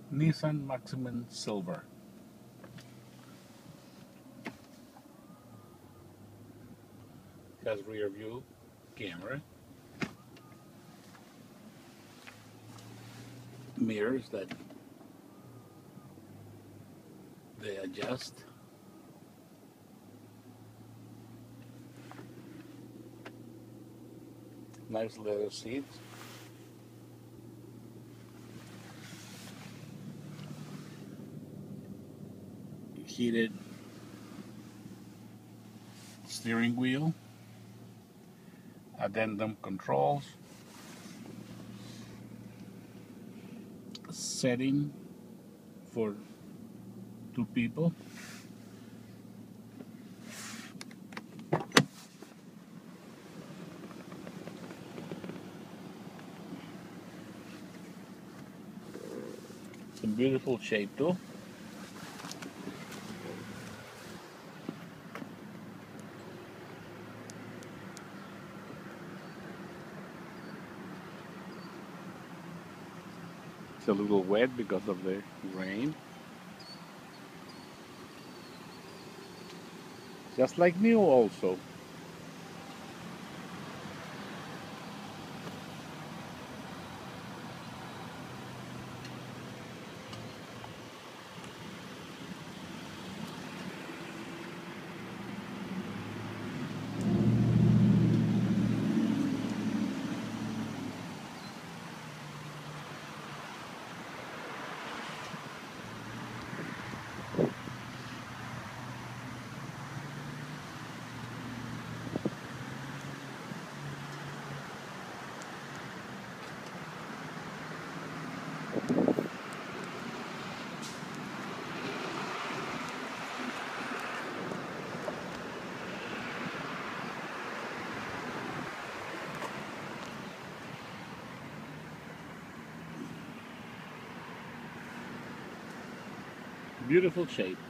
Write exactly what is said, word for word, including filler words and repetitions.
Nissan Maximin Silver. It has rear view camera, mirrors that they adjust, nice leather seats, heated steering wheel, addendum controls, setting for two people, some beautiful shape too. It's a little wet because of the rain. Just like new also. Beautiful shape.